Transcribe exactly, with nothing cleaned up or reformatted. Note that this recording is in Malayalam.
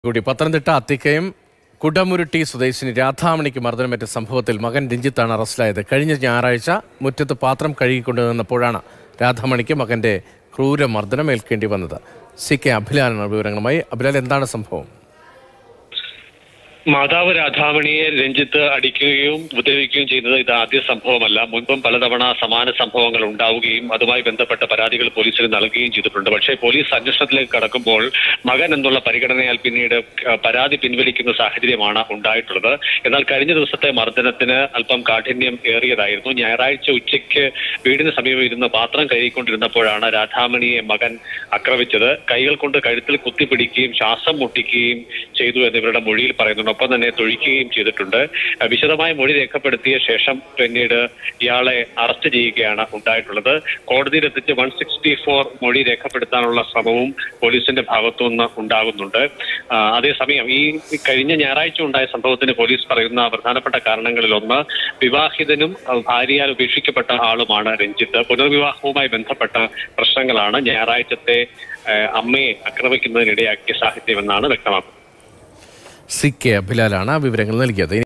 കൂടി പത്തനംതിട്ട അത്തിക്കയം കുടമുരുട്ടി സ്വദേശിനി രാധാമണിക്ക് മർദ്ദനമേറ്റ സംഭവത്തിൽ മകൻ രഞ്ജിത്താണ് അറസ്റ്റിലായത്. കഴിഞ്ഞ ഞായറാഴ്ച മുറ്റത്ത് പാത്രം കഴുകിക്കൊണ്ടുനിന്നപ്പോഴാണ് രാധാമണിക്ക് മകന്റെ ക്രൂരമർദ്ദനം ഏൽക്കേണ്ടി വന്നത്. സി കെ അഭിലാലാണ് വിവരങ്ങളുമായി. അഭിലാൽ, എന്താണ് സംഭവം? മാതാവ് രാധാമണിയെ രഞ്ജിത്ത് അടിക്കുകയും ഉപദ്രവിക്കുകയും ചെയ്യുന്നത് ഇത് ആദ്യ സംഭവമല്ല. മുൻപും പലതവണ സമാന സംഭവങ്ങൾ ഉണ്ടാവുകയും അതുമായി ബന്ധപ്പെട്ട പരാതികൾ പോലീസിന് നൽകുകയും ചെയ്തിട്ടുണ്ട്. പക്ഷേ പോലീസ് അന്വേഷണത്തിലേക്ക് കടക്കുമ്പോൾ മകൻ എന്നുള്ള പരിഗണനയാൽ പിന്നീട് പരാതി പിൻവലിക്കുന്ന സാഹചര്യമാണ് ഉണ്ടായിട്ടുള്ളത്. എന്നാൽ കഴിഞ്ഞ ദിവസത്തെ മർദ്ദനത്തിന് അല്പം കാഠിന്യം ഏറിയതായിരുന്നു. ഞായറാഴ്ച ഉച്ചയ്ക്ക് വീടിന് സമീപം ഇരുന്ന് പാത്രം കഴുകിക്കൊണ്ടിരുന്നപ്പോഴാണ് രാധാമണിയെ മകൻ ആക്രമിച്ചത്. കൈകൾ കൊണ്ട് കഴുത്തിൽ കുത്തിപ്പിടിക്കുകയും ശ്വാസം മുട്ടിക്കുകയും ചെയ്തു എന്നിവരുടെ മൊഴിയിൽ പറയുന്നുണ്ട്. ഒപ്പം തന്നെ തൊഴിക്കുകയും ചെയ്തിട്ടുണ്ട്. വിശദമായ മൊഴി രേഖപ്പെടുത്തിയ ശേഷം പിന്നീട് ഇയാളെ അറസ്റ്റ് ചെയ്യുകയാണ് ഉണ്ടായിട്ടുള്ളത്. കോടതിയിലെത്തിച്ച് വൺ സിക്സ്റ്റി ഫോർ മൊഴി രേഖപ്പെടുത്താനുള്ള ശ്രമവും പോലീസിന്റെ ഭാഗത്തുനിന്ന് ഉണ്ടാകുന്നുണ്ട്. അതേസമയം ഈ കഴിഞ്ഞ ഞായറാഴ്ച ഉണ്ടായ സംഭവത്തിന് പോലീസ് പറയുന്ന പ്രധാനപ്പെട്ട കാരണങ്ങളിൽ ഒന്ന് വിവാഹിതനും ഭാര്യയാൽ ഉപേക്ഷിക്കപ്പെട്ട ആളുമാണ് രഞ്ജിത്ത്. പുനർവിവാഹവുമായി ബന്ധപ്പെട്ട പ്രശ്നങ്ങളാണ് ഞായറാഴ്ചത്തെ അമ്മയെ ആക്രമിക്കുന്നതിനിടയാക്കിയ സാഹചര്യമെന്നാണ് വ്യക്തമാക്കുന്നത്. സി കെ അഭിലാലാണ് വിവരങ്ങൾ നൽകിയത്.